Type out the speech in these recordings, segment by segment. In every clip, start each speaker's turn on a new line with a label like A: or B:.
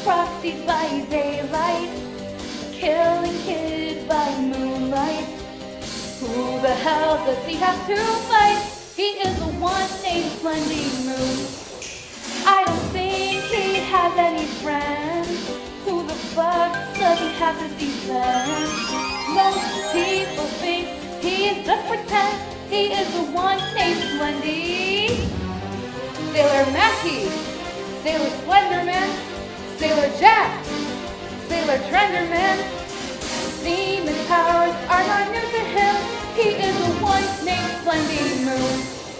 A: proxies by daylight, killing kids by moonlight. Who the hell does he have to fight? He is the one named Slendy Moon. I don't think he has any friends. Who the fuck does he have to defend? Most people think he is just pretend. He is the one named Slendy. Sailor Mackie, Sailor Slenderman, Sailor Jack, Sailor Trenderman. Demon powers are not new to him. He is the one named Slendy Moon.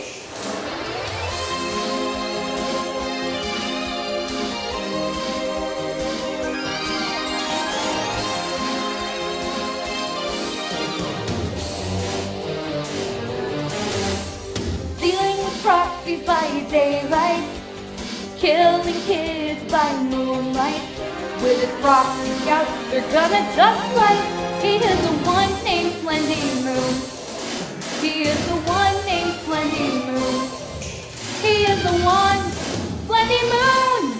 A: Dealing with proxies by daylight, killing kids by moonlight. With his proxy scouts, they're gonna just like. He is the one named Slendy Moon. He is the one named Slendy Moon. He is the one, Slendy Moon!